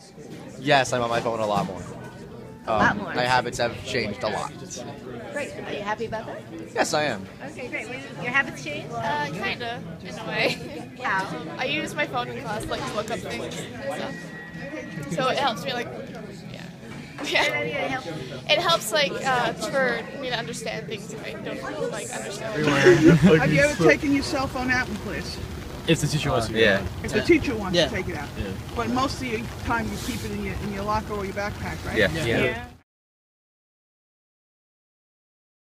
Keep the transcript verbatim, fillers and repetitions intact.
Yes, I'm on my phone a lot more. A Um, lot more. My habits have changed a lot. Great. Are you happy about that? Yes, I am. Okay, great. Your habits change? Uh, kinda, in a way. How? I use my phone in class, like, to look up things and stuff. So it helps me, like, yeah. Yeah. It helps, like, uh, for me to understand things if I don't, like, understand. Have you ever taken your cell phone out in class? If the teacher wants to. Yeah. If the teacher wants Yeah. to take it out. Yeah. But most of the time you keep it in your in your locker or your backpack, right? Yeah. Yeah.